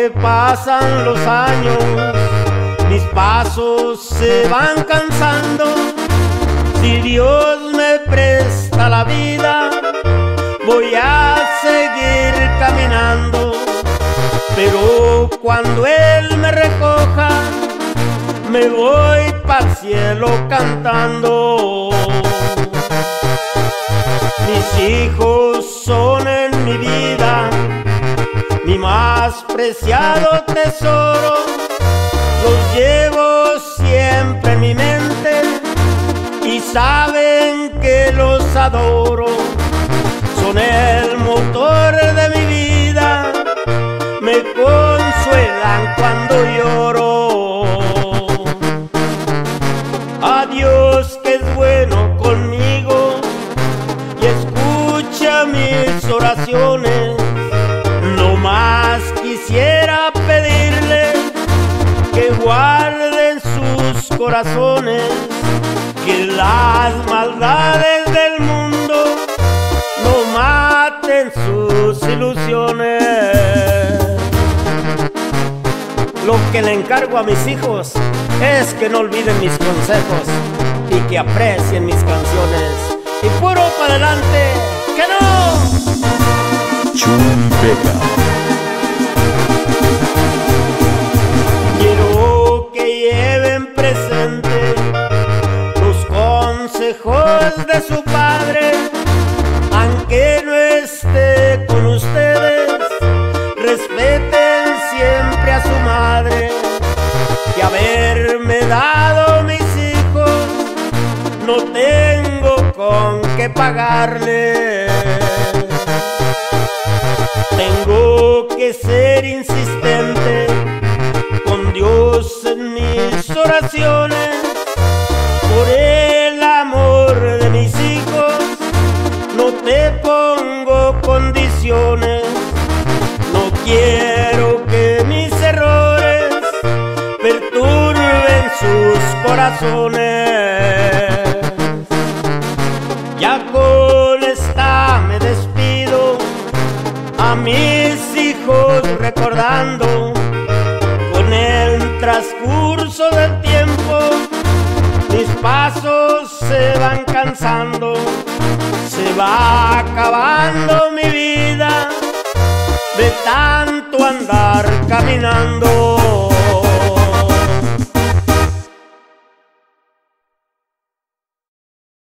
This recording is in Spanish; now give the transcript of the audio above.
que pasan los años, mis pasos se van cansando. Si Dios me presta la vida, voy a seguir caminando. Pero cuando Él me recoja, me voy pa'l cielo cantando. Mis hijos son en mi vida mi más preciado tesoro. Los llevo siempre en mi mente y saben que los adoro. Son el motor de mi vida, me consuelan cuando lloro. A Dios que es bueno conmigo y escucha mis oraciones. No más quisiera pedirle que guarde en sus corazones, que las maldades del mundo no maten sus ilusiones. Lo que le encargo a mis hijos es que no olviden mis consejos y que aprecien mis canciones. Y puro para adelante, ¡que no! Chuy Vega. Quiero que lleven presente los consejos de su padre, aunque no esté con ustedes. Respeten siempre a su madre, que haberme dado mis hijos no tengo con qué pagarle. Tengo que ser insistente con Dios en mis oraciones. Por el amor de mis hijos no te pongo condiciones. No quiero que mis errores perturben sus corazones. Ya con esta me despido, a mis hijos recordando. Con el transcurso del tiempo mis pasos se van cansando. Se va acabando mi vida de tanto andar caminando.